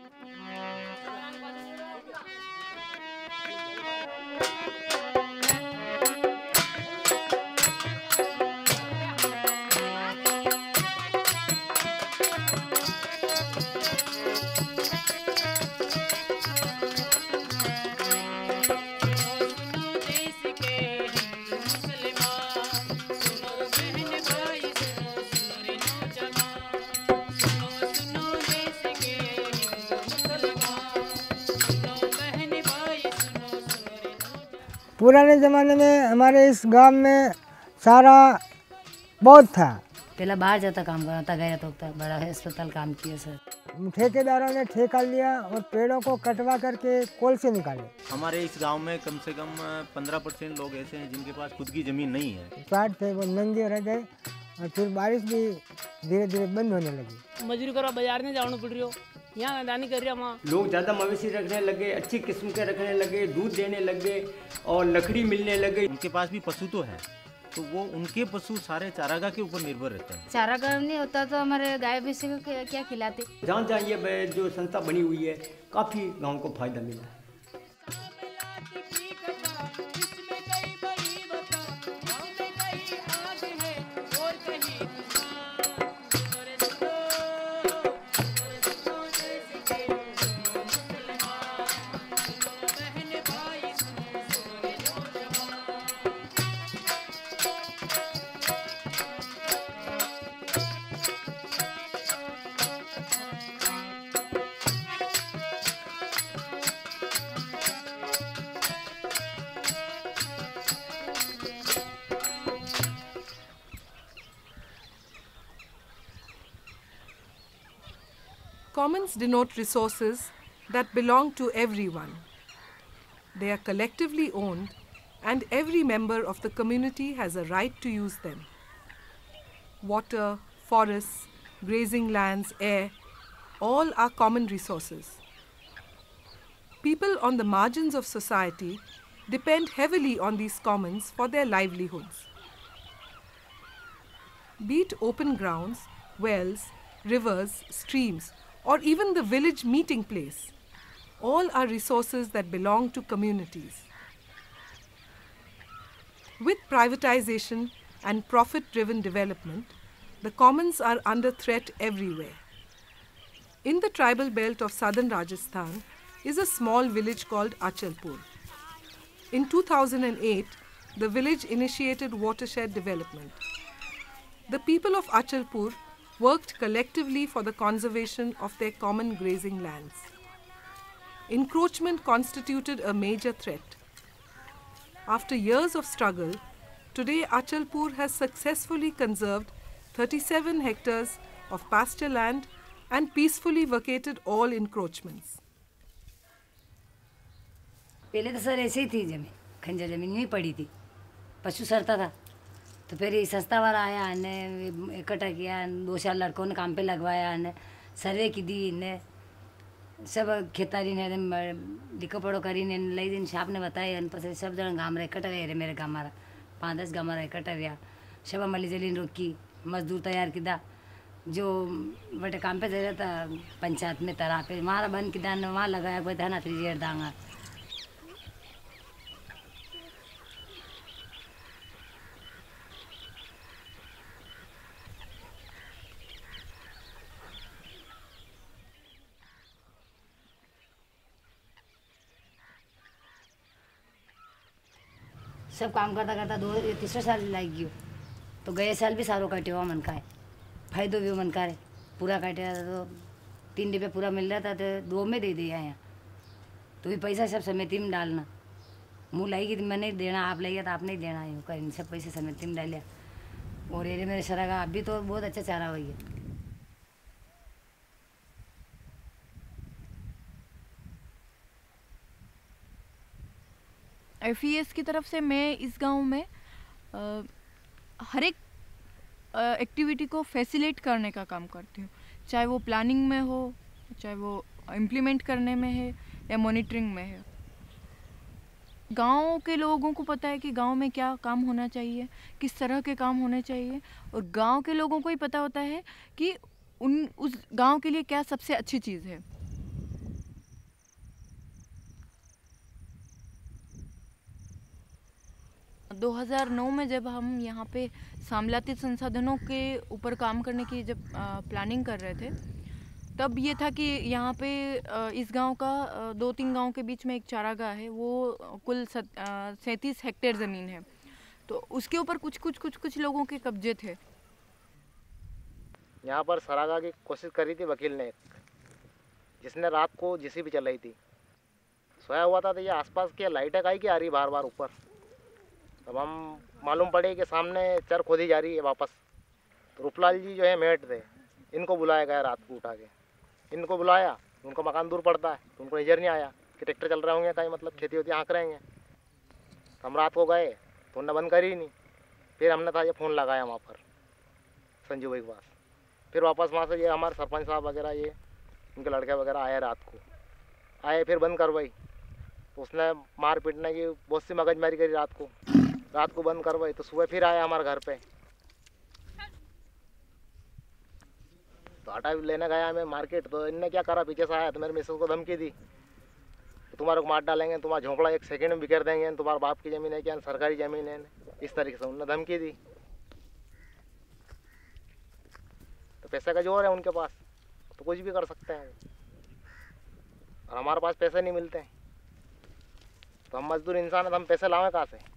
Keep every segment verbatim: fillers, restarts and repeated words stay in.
पुराने ज़माने में हमारे इस गांव में सारा बहुत था। पहले बाहर जाता काम करता गया तो बड़ा अस्पताल काम किया सर। ठेकेदारों ने ठेका लिया और पेड़ों को कटवा करके कोल से निकाले। हमारे इस गांव में कम से कम पंद्रह परसेंट लोग ऐसे हैं जिनके पास खुद की ज़मीन नहीं है। प्लाट थे वो नंगे रह गए और फिर बारिश भी धीरे धीरे बंद होने लगी। मजदूरी करो, बाजार नहीं जाना पड़ रही हो, यहाँ मैदानी कर रहा वहाँ। लोग ज़्यादा मवेशी रखने लगे, अच्छी किस्म के रखने लगे, दूध देने लगे और लकड़ी मिलने लगे। उनके पास भी पशु तो है, तो वो उनके पशु सारे चारागाह के ऊपर निर्भर रहते हैं। चारागाह नहीं होता तो हमारे गाय भैंस को क्या खिलाते। जहाँ जहाँ ये जो संस्था बनी हुई है काफ़ी गाँव को फायदा मिला है। Commons denote resources that belong to everyone. They are collectively owned and every member of the community has a right to use them. Water, forests, grazing lands, air, all are common resources. People on the margins of society depend heavily on these commons for their livelihoods. Be it open grounds, wells, rivers, streams, or even the village meeting place, all are resources that belong to communities. With privatization and profit-driven development, the commons are under threat everywhere. In the tribal belt of southern Rajasthan is a small village called Achalpur. In two thousand eight, the village initiated watershed development. The people of Achalpur worked collectively for the conservation of their common grazing lands. Encroachment constituted a major threat. After years of struggle, today Achalpur has successfully conserved thirty-seven hectares of pasture land and peacefully vacated all encroachments. पहले तो sir ऐसे ही थी जमीन, खंजर जमीन नहीं पड़ी थी, पशु सरता था। तो फिर ये सस्ता वाला आया, ने इकट्ठा किया, दो चार लड़कों ने काम पे लगवाया, ने सर्वे की दी, ने सब खेतारी ने लिखो पढ़ो करी ने लई दिन छाप ने बताया, अन पसे सब जन गाँव रहे इकट्ठा गए मेरे गाँव मारा पाँच दस गाँव रहा इकट्ठा गया, सब मली जली रोकी मजदूर तैयार किया, जो बटे काम पे दे था पंचायत में तरा पे मारा बंद किया, वहाँ लगाया कोई था ना त्रिजेर दांगा। सब काम करता करता दो तीसरे साल लाग गयो, तो गए साल भी सारो काटे हुआ मन का है, फायदो भी मन का है, पूरा काटे तो तीन रुपये पूरा मिल रहा था तो दो में दे दिया यहाँ, तो भी पैसा सब समिति में डालना, मुँह लाएगी तो मैं नहीं देना, आप लाइए तो आप नहीं देना, यूँ कर सब पैसे समिति में डालिया। और ये मेरे सरा का अभी तो बहुत अच्छा चारा हुई है। एफ ई एस की तरफ से मैं इस गांव में आ, हर एक एक्टिविटी को फैसिलिटेट करने का काम करती हूँ, चाहे वो प्लानिंग में हो, चाहे वो इम्प्लीमेंट करने में है या मॉनिटरिंग में है। गांव के लोगों को पता है कि गांव में क्या काम होना चाहिए, किस तरह के काम होने चाहिए, और गांव के लोगों को ही पता होता है कि उन उस गांव के लिए क्या सबसे अच्छी चीज़ है। दो हज़ार नौ में जब हम यहाँ पे सामलाती संसाधनों के ऊपर काम करने की जब प्लानिंग कर रहे थे, तब ये था कि यहाँ पे अ, इस गांव का अ, दो तीन गांव के बीच में एक चारागाह है, वो कुल सैंतीस हेक्टेयर ज़मीन है, तो उसके ऊपर कुछ कुछ कुछ कुछ लोगों के कब्जे थे। यहाँ पर सरागा की कोशिश करी थी वकील ने, जिसने रात को जेसीबी चलाई थी। सोया हुआ था तो ये आसपास की लाइटें काई की आ रही बार बार ऊपर। तब हम मालूम पड़े कि सामने चर खोदी जा रही है वापस। तो रूपलाल जी जो है मेट थे, इनको बुलाया गया रात को उठा के। इनको बुलाया, उनका मकान दूर पड़ता है, तो उनको नजर नहीं आया कि ट्रैक्टर चल रहे होंगे, कहीं मतलब खेती होती हाँक रहेंगे। तो हम रात को गए तो उन्होंने बंद करी नहीं। फिर हमने था ये फ़ोन लगाया वहाँ पर संजू भाई के पास। फिर वापस वहाँ से ये हमारे सरपंच साहब वगैरह, ये उनके लड़के वगैरह आए, रात को आए, फिर बंद करवाई। तो उसने मार पीटने की बहुत सी मगजमारी करी रात को रात को बंद करवाई। तो सुबह फिर आया हमारे घर पे, तो आटा लेने गया मैं मार्केट। तो इनने क्या करा, पीछे से आया तो मेरे मिसेस को धमकी दी, तो तुम्हारे को मार डालेंगे, तुम्हारा झोंपड़ा एक सेकंड में बिखेर देंगे, तुम्हारे बाप की ज़मीन है क्या, सरकारी ज़मीन है। इस तरीके से उन्होंने धमकी दी। तो पैसे का जोर है उनके पास, तो कुछ भी कर सकते हैं, और हमारे पास पैसे नहीं मिलते हैं। तो हम मजदूर इंसान है, तो हम पैसे लावें कहाँ से।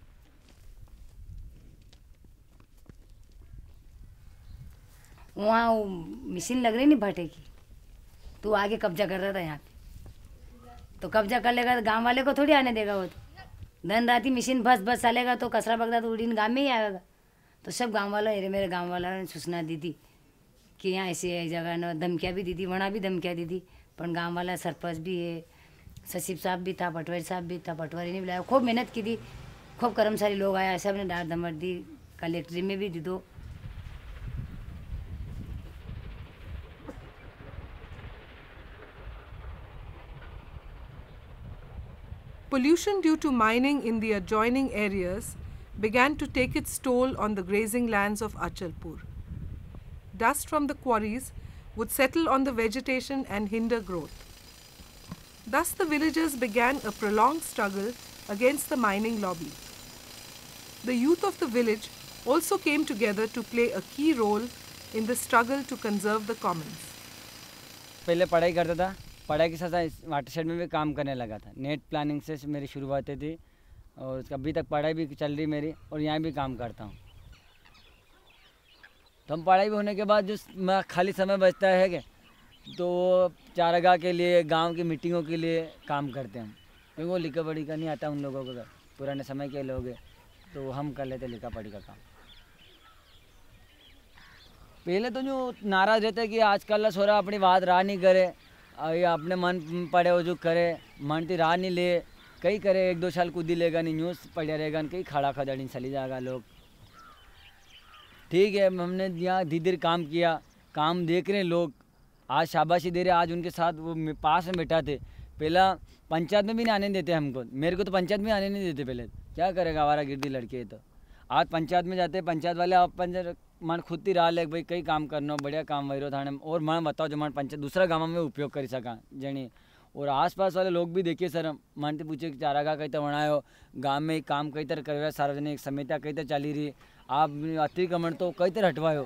वहाँ वो मशीन लग रही नहीं भाटे की, तो आगे कब्जा कर रहा था यहाँ पे। तो कब्जा कर लेगा तो गांव वाले को थोड़ी आने देगा वो। तो दिन राती मशीन बस बस चलेगा तो कसरा बगदा तो उड़ीन गाँव में ही आएगा। तो सब गांव वालों अरे मेरे गांव वालों ने सूचना दी थी कि यहाँ ऐसी जगह न, धमकियाँ भी दी थी, वहाँ भी धमकियाँ दी थी। पर गाँव वाला सरपंच भी है, सचिव साहब भी था, पटवारी साहब भी था, पटवारी ने बुलाया, खूब मेहनत की थी, खूब कर्मचारी लोग आया, सब ने डांट धमक दी, कलेक्ट्री में भी दी दो। Pollution due to mining in the adjoining areas began to take its toll on the grazing lands of Achalpur. Dust from the quarries would settle on the vegetation and hinder growth. Thus the villagers began a prolonged struggle against the mining lobby. The youth of the village also came together to play a key role in the struggle to conserve the commons. पहले पढ़ाई करता था, पढ़ाई के साथ साथ watershed में भी काम करने लगा था। नेट प्लानिंग से मेरी शुरुआतें थी और अभी तक पढ़ाई भी चल रही मेरी, और यहाँ भी काम करता हूँ। तो हम पढ़ाई भी होने के बाद जो मैं खाली समय बचता है कि तो चारागाह के लिए, गांव की मीटिंगों के लिए काम करते हैं, क्योंकि वो लिखा पढ़ी का नहीं आता उन लोगों को, पुराने समय के लोग हैं, तो हम कर लेते लिखा पढ़ी का काम। पहले तो जो नाराज़ रहते कि आजकल छोरा अपनी बात राह नहीं करे, या अपने मन पड़े हो जो करे, मन की राह नहीं ले, कई करे, एक दो साल कूदी लेगा नहीं, न्यूज़ पढ़ा रहेगा, कहीं खड़ा खदड़ी चली जाएगा लोग। ठीक है, हमने यहाँ धीरे धीरे काम किया, काम देख रहे हैं लोग, आज शाबाशी दे रहे। आज उनके साथ वो पास में बैठा थे, पहला पंचायत में भी नहीं आने देते हमको, मेरे को तो पंचायत में आने नहीं देते पहले। क्या करेगा आवारा गिरदी लड़के, तो आज पंचायत में जाते, पंचायत वाले अपन मन खुद ही रहा ले भाई कई काम करना, बढ़िया काम वही थाने, और मन बताओ जो मन पंचायत दूसरा गाँव में उपयोग कर सका जनी। और आसपास वाले लोग भी देखिए सर, मन से पूछे चारागाह कई तरह बनायो, गाँव में काम कई तरह कर, सार्वजनिक समितियाँ कई तरह चली रही, आप अतिक्रमण तो कई तरह हटवायो।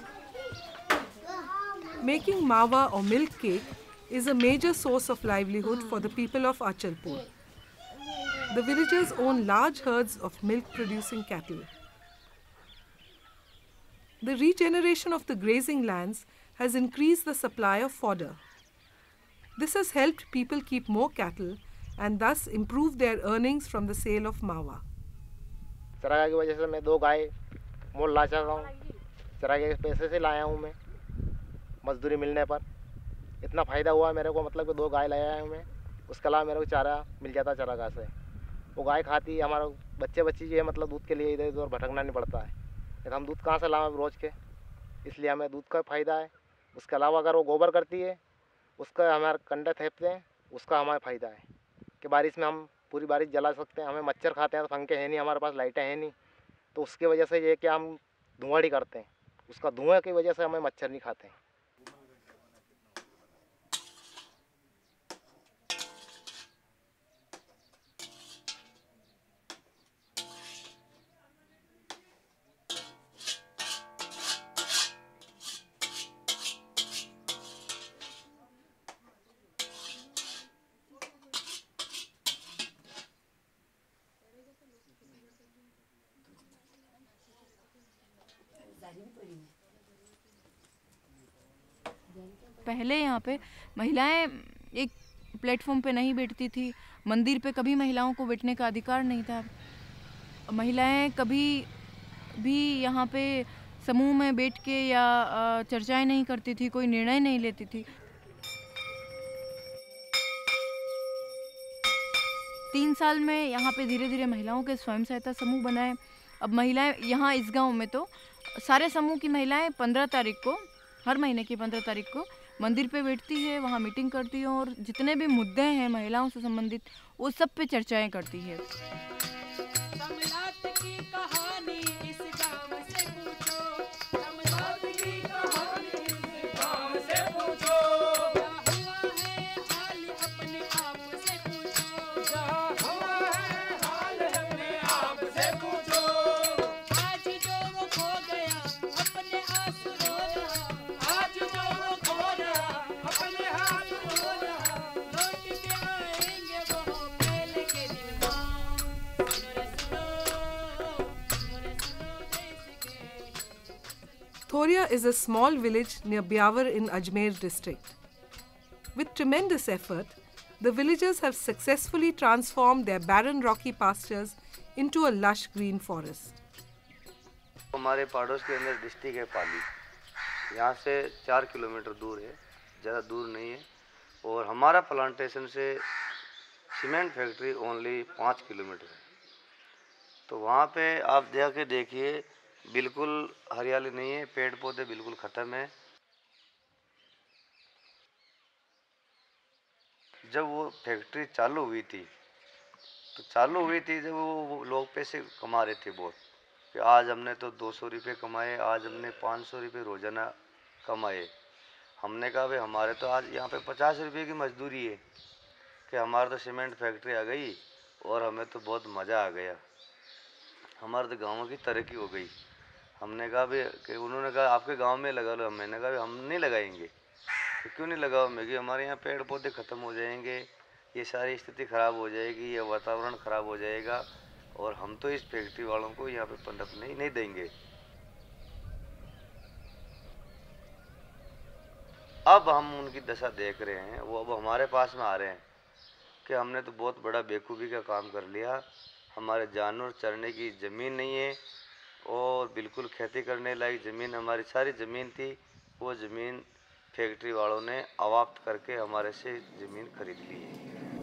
Making mawa or milk cake is a major source of livelihood for the people of Achalpur. The villagers own large herds of milk-producing cattle. The regeneration of the grazing lands has increased the supply of fodder. This has helped people keep more cattle and thus improve their earnings from the sale of mawa. चरागाह की वजह से मैं दो गाय मोल ला चुका हूँ, चरागाह के पैसे से लाया हूँ मैं, मजदूरी मिलने पर इतना फ़ायदा हुआ मेरे को, मतलब कि दो गाय लाया हूँ मैं, उसके अलावा मेरे को चारा मिल जाता चरागाह से। वो गाय खाती है, हमारा बच्चे बच्ची जो है मतलब दूध के लिए इधर उधर भटकना नहीं पड़ता है, नहीं तो हम दूध कहाँ से लाएं रोज़ के, इसलिए हमें दूध का फ़ायदा है। उसके अलावा अगर वो गोबर करती है, उसका हमारे कंडे थेपते हैं, उसका हमारा फ़ायदा है कि बारिश में हम पूरी बारिश जला सकते हैं। हमें मच्छर खाते हैं तो पंखे हैं नहीं, हमारे पास लाइटें हैं नहीं, तो उसकी वजह से ये कि हम धुआंड़ी करते हैं, उसका धुआं की वजह से हमें मच्छर नहीं खाते हैं। पहले यहाँ पे महिलाएं एक प्लेटफॉर्म पे नहीं बैठती थी, मंदिर पे कभी महिलाओं को बैठने का अधिकार नहीं था, महिलाएं कभी भी यहाँ पे समूह में बैठ के या चर्चाएं नहीं करती थी, कोई निर्णय नहीं लेती थी। तीन साल में यहाँ पे धीरे धीरे महिलाओं के स्वयं सहायता समूह बनाए। अब महिलाएं यहाँ इस गांव में तो सारे समूह की महिलाएं पंद्रह तारीख को, हर महीने की पंद्रह तारीख को मंदिर पे बैठती है, वहाँ मीटिंग करती है और जितने भी मुद्दे हैं महिलाओं से संबंधित वो सब पे चर्चाएं करती है। Thoria is a small village near Byawar in Ajmer district. With tremendous effort, the villagers have successfully transformed their barren rocky pastures into a lush green forest. हमारे पड़ोस के अंदर डिस्ट्रिक्ट है पाली, यहाँ से चार किलोमीटर दूर है, ज़्यादा दूर नहीं है। और हमारा प्लांटेशन से सीमेंट फैक्ट्री ओनली पाँच किलोमीटर है। तो वहाँ पे आप जाके देखिए, बिल्कुल हरियाली नहीं है, पेड़ पौधे बिल्कुल ख़त्म है। जब वो फैक्ट्री चालू हुई थी तो चालू हुई थी जब वो लोग पैसे कमा रहे थे बहुत, कि आज हमने तो दो सौ रुपये कमाए, आज हमने पाँच सौ रुपये रोज़ाना कमाए। हमने कहा भाई हमारे तो आज यहाँ पे पचास रुपये की मजदूरी है, कि हमारे तो सीमेंट फैक्ट्री आ गई और हमें तो बहुत मज़ा आ गया, हमारे तो गाँव की तरक्की हो गई। हमने कहा भी कि उन्होंने कहा आपके गांव में लगा लो, मैंने कहा हम नहीं लगाएंगे। तो क्यों नहीं लगाओ? मैं कि हमारे यहाँ पेड़ पौधे ख़त्म हो जाएंगे, ये सारी स्थिति ख़राब हो जाएगी, ये वातावरण ख़राब हो जाएगा और हम तो इस फैक्ट्री वालों को यहाँ पे पनपने नहीं देंगे। अब हम उनकी दशा देख रहे हैं, वो अब हमारे पास में आ रहे हैं कि हमने तो बहुत बड़ा बेवकूफ़ी का काम कर लिया, हमारे जानवर चरने की ज़मीन नहीं है और बिल्कुल खेती करने लायक ज़मीन, हमारी सारी ज़मीन थी, वो ज़मीन फैक्ट्री वालों ने अवाप्त करके हमारे से ज़मीन खरीद ली है।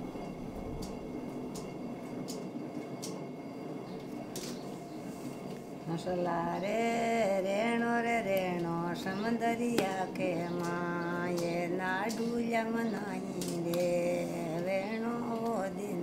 मसला रे रेणो रे रेणो समंदरिया के माँ, ये ना डूल्या मनाई रे वेणो वो दिन।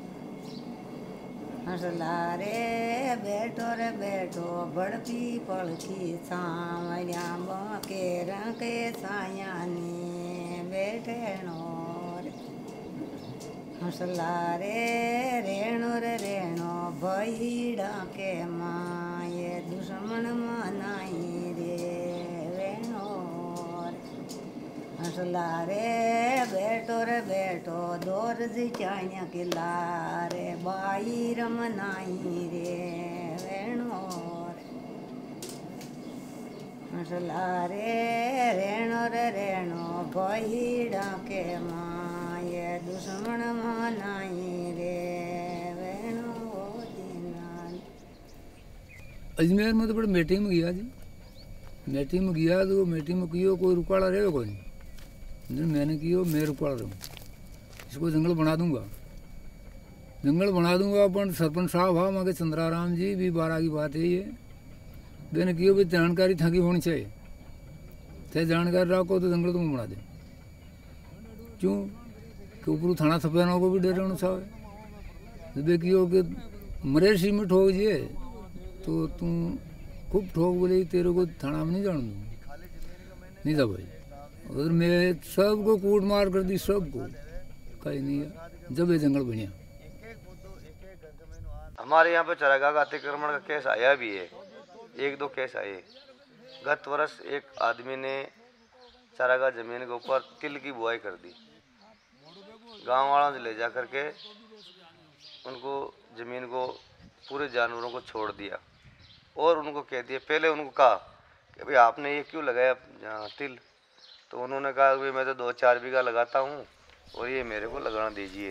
हंसला रे बैठो रे बैठो बड़पी पड़की सावरिया के रंग सायानी बैठेणो रे। हंसला रे रेणो रे रेणो भईड़ा के माँ, ये दुश्मन मनाई रे वेणो रे। हंसला रे बैठो रे बैठो दौर जिचाइया किला रे बाई रमनाई रे वेणो रे। हंसला रे रेणो रे रेणो भईड़ा के माँ, ये दुश्मन मनाई रे वेणो दीनान। अजमेर में तो बड़े मीटिंग में गया जी, मीटिंग में गया तो मीटिंग में कियो कोई रुकाड़ा रहेगा कोई नहीं, मैंने किया मैं रुकाड़ा रहूँ, इसको जंगल बना दूंगा, जंगल बना दूंगा। अपन सरपंच साहब हाँ मगर चंद्राराम जी भी बारह की बात है ये, मैंने किया भाई जानकारी थकी होनी चाहिए, चाहे जानकारी रखो तो जंगल तुम बना दे। क्यों कि ऊपर थाना सफेना को भी डर होना चाहिए। जब कियो कि मरे सी में ठोक जिए तो तुम खूब ठोक बोले तेरे को थाना में नहीं जान दूँ, नहीं था भाई। और मैं सबको कूट मार कर दी, सबको कहीं नहीं है जब ये जंगल बनिया। हमारे यहाँ पे चरागाह का अतिक्रमण का केस आया भी है, एक दो केस आए। गत वर्ष एक आदमी ने चरागाह जमीन के ऊपर तिल की बुआई कर दी, गांव वालों से ले जा करके उनको ज़मीन को पूरे जानवरों को छोड़ दिया और उनको कह दिया, पहले उनको कहा कि भाई आपने ये क्यों लगाया जहाँ तिल। तो उन्होंने कहा भाई मैं तो दो चार बीघा लगाता हूँ और ये मेरे को लगाना दीजिए।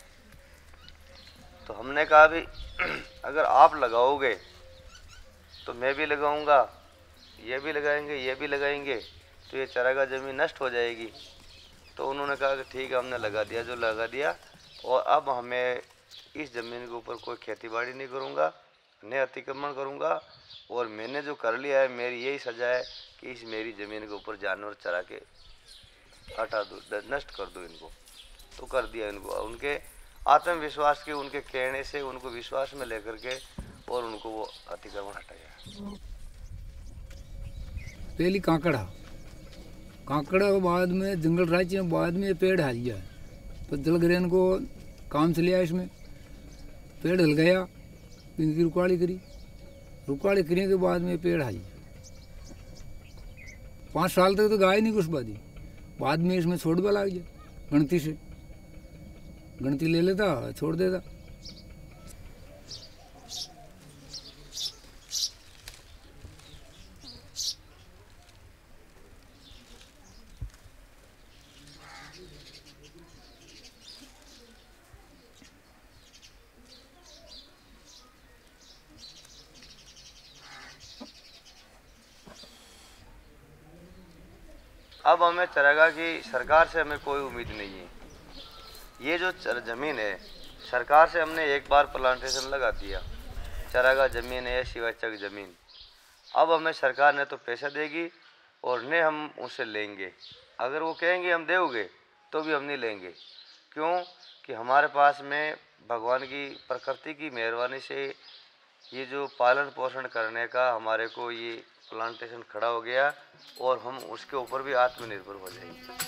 तो हमने कहा भी अगर आप लगाओगे तो मैं भी लगाऊंगा, ये भी लगाएंगे, ये भी लगाएंगे, तो ये चारागाह ज़मीन नष्ट हो जाएगी। तो उन्होंने कहा कि ठीक है, हमने लगा दिया जो लगा दिया, और अब हमें इस ज़मीन के ऊपर कोई खेतीबाड़ी नहीं करूँगा, न अतिक्रमण करूँगा, और मैंने जो कर लिया है मेरी यही सज़ा है कि इस मेरी ज़मीन के ऊपर जानवर चरा के हटा दो, नष्ट कर दो इनको। तो कर दिया इनको, उनके आत्मविश्वास के, उनके कहने से उनको विश्वास में लेकर के और उनको वो अतिक्रमण हटाया। पहली कांकड़ा कांकड़ा के बाद में जंगल राज्य में बाद में पेड़ हल गया, तो जलग्रहण को काम से लिया, इसमें पेड़ हल गया, इनकी रुकाड़ी करी, रुकाड़ी करने के बाद में पेड़ हल पाँच साल तक तो गाय नहीं कुछ बादी, बाद में इसमें छोड़वा लग गया, गणती से गणती ले लेता छोड़ देता। अब हमें चारागाह की सरकार से हमें कोई उम्मीद नहीं है। ये जो ज़मीन है सरकार से हमने एक बार प्लांटेशन लगा दिया, चारागाह ज़मीन है शिवाचक ज़मीन। अब हमें सरकार ने तो पैसा देगी और ने हम उसे लेंगे, अगर वो कहेंगे हम देओगे तो भी हम नहीं लेंगे। क्यों कि हमारे पास में भगवान की प्रकृति की मेहरबानी से ये जो पालन पोषण करने का हमारे को ये प्लांटेशन खड़ा हो गया, और हम उसके ऊपर भी आत्मनिर्भर हो जाएंगे।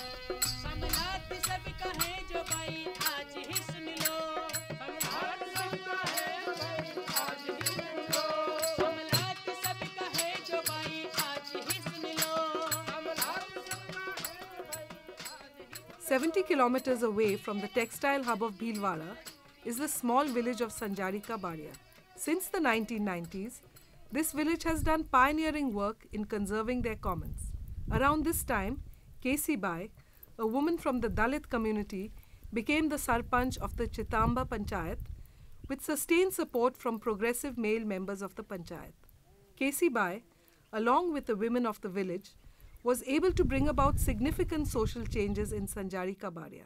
seventy kilometers away from the textile hub of Bhilwara is the small village of Sanjari Ka Badia. Since the nineteen nineties, this village has done pioneering work in conserving their commons. Around this time, Kesi Bai, a woman from the Dalit community, became the Sarpanch of the Chitamba Panchayat with sustained support from progressive male members of the Panchayat. Kesi Bai, along with the women of the village, was able to bring about significant social changes in Sanjari Ka Badia.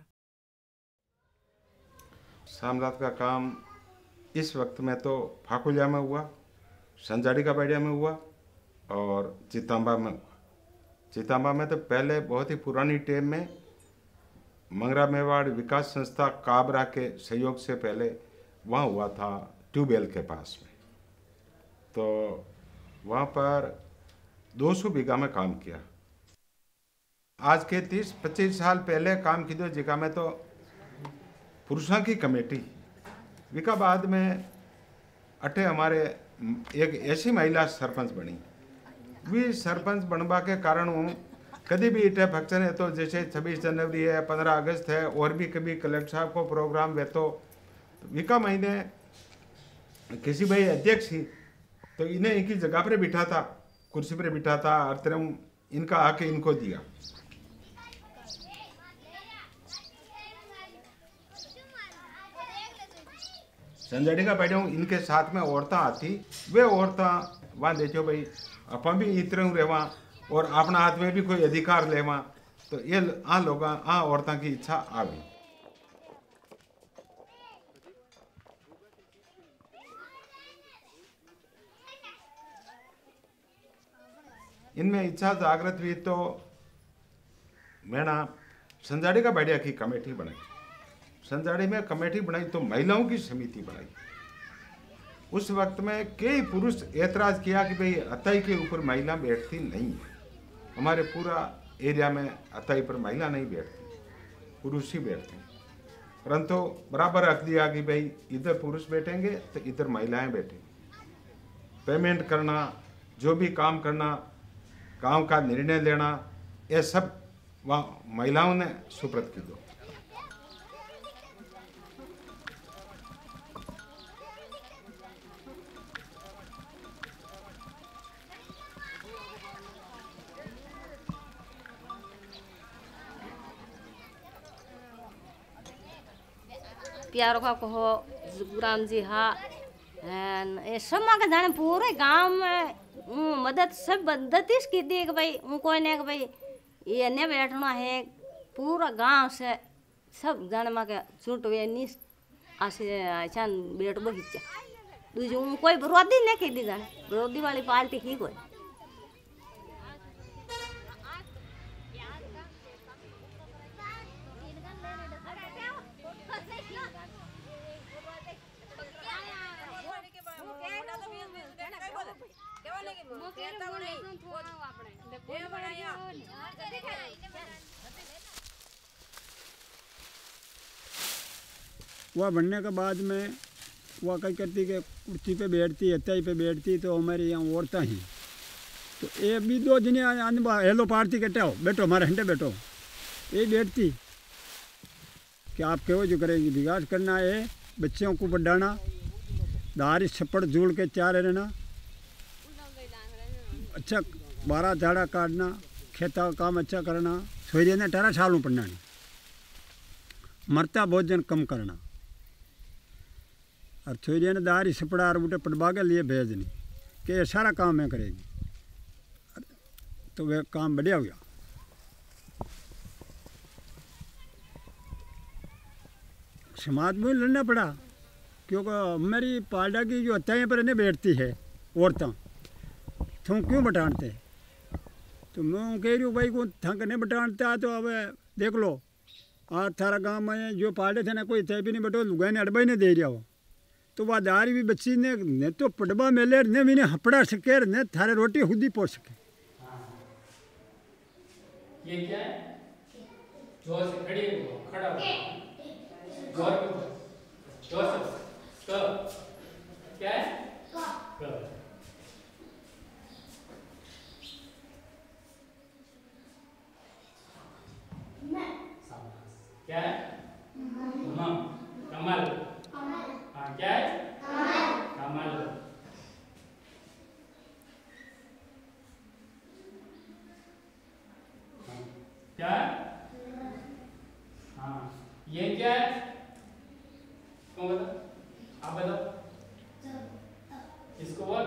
सामरात का काम इस वक्त में तो फाकुलिया में हुआ, संजारी का बाड़िया में हुआ और चितांबा में हुआ। चितांबा में तो पहले बहुत ही पुरानी टेम में मंगरा मेवाड़ विकास संस्था काबरा के सहयोग से पहले वहाँ हुआ था, ट्यूबवेल के पास में। तो वहाँ पर दो सौ बीघा में काम किया। आज के तीस पच्चीस साल पहले काम की दो जगह में तो पुरुषों की कमेटी विका बाद में अठे हमारे एक ऐसी महिला सरपंच बनी। वी सरपंच बनवा के कारण हूँ कभी भी इटे फंक्शन है तो जैसे छब्बीस जनवरी है, पंद्रह अगस्त है, और भी कभी कलेक्टर साहब को प्रोग्राम है तो विका महीने किसी भाई अध्यक्ष ही तो इन्हें एक ही जगह पर बिठा था, कुर्सी पर बिठा था, हर तरह इनका आके इनको दिया। संजाड़ी का बैठे इनके साथ में औरतें आती, वे औरतें वहाँ देखो भाई अपन भी इतने रहवा और अपना हाथ में भी कोई अधिकार लेवा, तो ये आ लोग आ औरतों की इच्छा आ गई। इनमें इच्छा जागृत हुई तो मैंने संजाड़ी का बैठिया की कमेटी बनाई। संजाड़ी में कमेटी बनाई तो महिलाओं की समिति बनाई। उस वक्त में कई पुरुष ऐतराज किया कि भाई अताई के ऊपर महिला बैठती नहीं है, हमारे पूरा एरिया में अताई पर महिला नहीं बैठती, पुरुष ही बैठते हैं। परंतु बराबर रख दिया कि भाई इधर पुरुष बैठेंगे तो इधर महिलाएं बैठेंगी। पेमेंट करना, जो भी काम करना, काम का निर्णय लेना, ये सब वहाँ महिलाओं ने सुप्रत की दो। प्यारो का कहो जुगराम जी हाँ ये सब माँ का जाने पूरे गांव में ऊ मदद सब मदद की दी कि भाई ऊ कोई नहीं कि भाई ये नहीं बैठना है पूरा गांव से सब जाने माँ के छूट हुए नहीं आसे चांद बैठ बगीचा दूसरी ऊ कोई विरोधी नहीं की दी जाने विरोधी वाली पार्टी ही कोई वह बनने के बाद में वह कई करती के कुर्सी पे बैठती हत्याई पे बैठती तो हमारे यहाँ औरतें ही तो ये भी दो दिन हेलो पार्टी कटे हो बैठो हमारे हंडे बैठो ये बैठती कि आप कहो जो करेगी विकास करना है बच्चों को बढ़ाना दारी छप्पड़ जोड़ के चार रहना अच्छा बारह झाड़ा काटना खेता का काम अच्छा करना सोरी ने अठारह सालों पढ़ना नहीं मरता भोजन कम करना और छोरिया ने दारी छपड़ा और बूटे पटवा के लिए भेजनी कि ये सारा काम मैं करेगी तो वह काम बढ़िया हो गया। समाज में लड़ना पड़ा क्योंकि हमारी पाल्डा की जो हत्याएँ पर नहीं बैठती है औरतें तुम क्यों बटानते तो मैं कह रही हूँ भाई को थंक नहीं बटानता तो अब देख लो आज थारा गांव में जो पाल्डे थे ना कोई थे भी नहीं बटो लुगाई ने अड़बाई नहीं दे रहा हो तो वह दारी भी बच्ची ने ने तो पटवा मेले ने भी ने हपड़ा सके ने थारे रोटी खुद ही पोस सके। ये क्या है जोर से खड़ी हो खड़ा हो जोर पे जोर से क क्या है क क्या है कमल कमल हाँ क्या है कमल क्या है हाँ ये क्या है कौन बता आप बताओ इसको बोल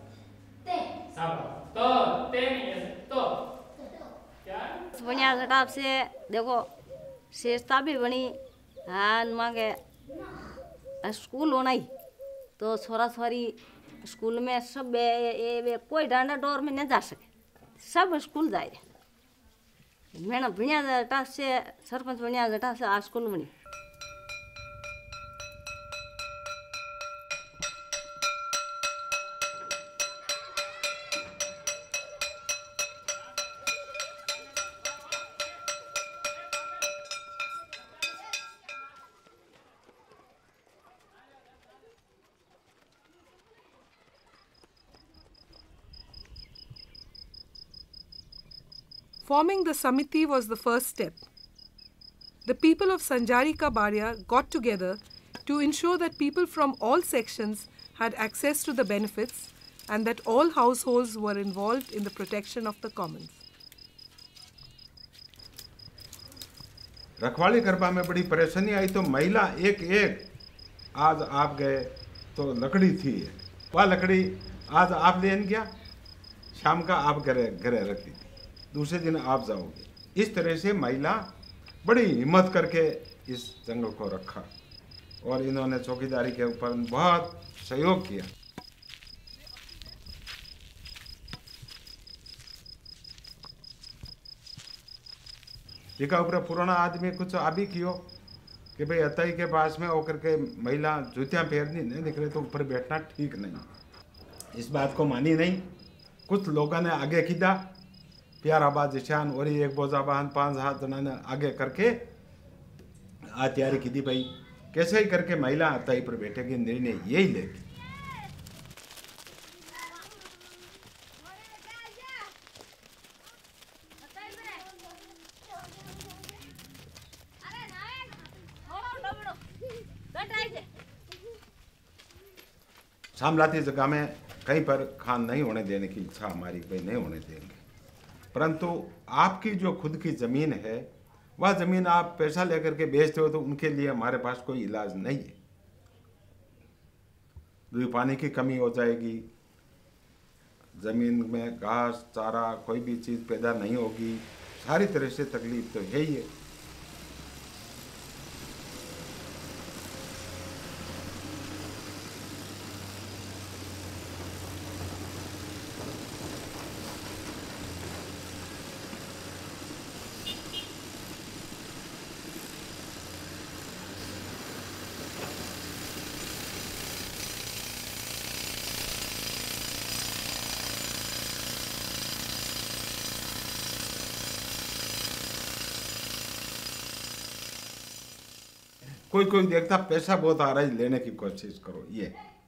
शाबाश तो ते नहीं ऐसे तो क्या बढ़िया जटाप से देखो शेषता भी बनी हाँ मांगे स्कूल होना ही तो छोरा छोरी स्कूल में सब ये, ये, ये कोई डांडा डोर में नहीं जा सके सब स्कूल जाए मैंने बढ़िया जटा से सरपंच बढ़िया जटा से आ स्कूल बनी। Forming the Samiti was the first step. The people of Sanjari Ka Baria got together to ensure that people from all sections had access to the benefits and that all households were involved in the protection of the commons. रखवाली करवा में बड़ी परेशानी आई तो महिला एक एक आज आप गए तो लकड़ी थी वह लकड़ी आज आप लेन गया शाम का आप घरे घरे रख दी दूसरे दिन आप जाओगे इस तरह से महिला बड़ी हिम्मत करके इस जंगल को रखा और इन्होंने चौकीदारी के ऊपर बहुत सहयोग किया। देखा ऊपर पुराना आदमी कुछ अभी कियो कि भाई अताई के पास में होकर के महिला जूतियाँ पहननी नहीं निकले तो ऊपर बैठना ठीक नहीं इस बात को मानी नहीं कुछ लोगों ने आगे किया प्याराबाद जिशान और एक बोजाबान पांच हाथ जना ने आगे करके आ तैयारी की थी भाई कैसे ही करके महिला अताई पर बैठेगी निर्णय यही लेगी। सामलाती जगह में कहीं पर खान नहीं होने देने की इच्छा हमारी भाई नहीं होने देंगे परंतु आपकी जो खुद की ज़मीन है वह ज़मीन आप पैसा लेकर के बेचते हो तो उनके लिए हमारे पास कोई इलाज नहीं है। जो पानी की कमी हो जाएगी, ज़मीन में घास चारा कोई भी चीज़ पैदा नहीं होगी, सारी तरह से तकलीफ तो है ही है। कोई कोई देखता पैसा बहुत आ रहा है, लेने की कोशिश करो, ये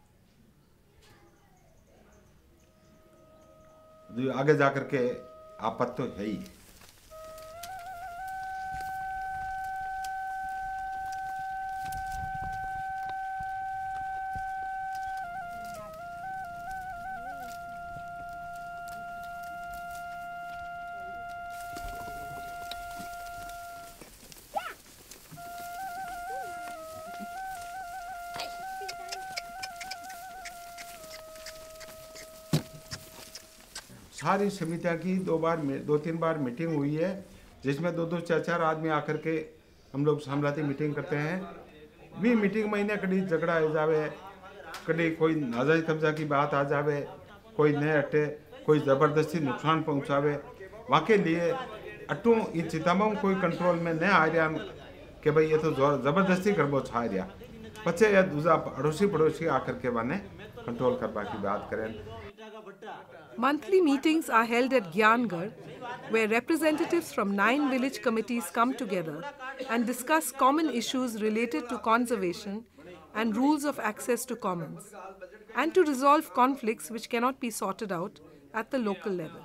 जो आगे जाकर के आपत्ति तो है ही। सारी समितियाँ की दो बार दो तीन बार मीटिंग हुई है, जिसमें दो दो चार चार आदमी आकर के हम लोग सामलाती मीटिंग करते हैं। भी मीटिंग महीने कभी झगड़ा आ जावे, कभी कोई नाजायज कब्जा की बात आ जावे, कोई न हटे, कोई ज़बरदस्ती नुकसान पहुँचावे। वहाँ के लिए अटू इन चितामा कोई कंट्रोल में न आ रहा कि भाई ये तो ज़बरदस्ती करबो छा रहा, बच्चे या दूसरा अड़ोसी पड़ोसी आकर के वाने कंट्रोल करवा की बात करें। Monthly meetings are held at Gyangarh, where representatives from nine village committees come together and discuss common issues related to conservation and rules of access to commons, and to resolve conflicts which cannot be sorted out at the local level.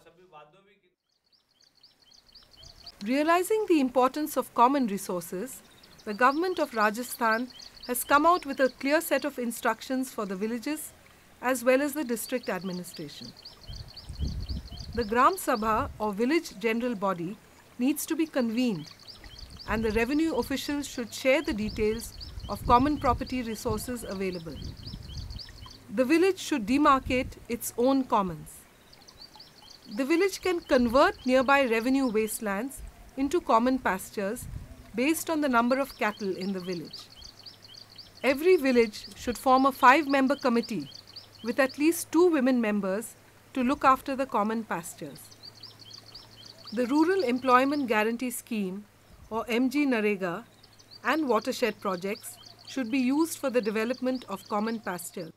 Realizing the importance of common resources, the government of Rajasthan has come out with a clear set of instructions for the villages as well as the district administration. The Gram Sabha or village general body needs to be convened, and the revenue officials should share the details of common property resources available. The village should demarcate its own commons. The village can convert nearby revenue wastelands into common pastures based on the number of cattle in the village. Every village should form a five-member committee with at least two women members to look after the common pastures. The Rural Employment Guarantee Scheme or M G Narega and watershed projects should be used for the development of common pastures.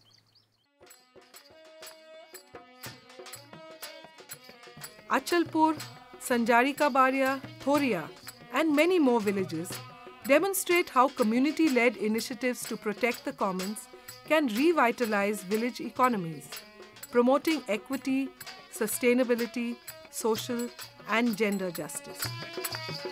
Achalpur, Sanjari Ka Baria, Thoria and many more villages demonstrate how community-led initiatives to protect the commons can revitalize village economies, promoting equity, sustainability, social and gender justice.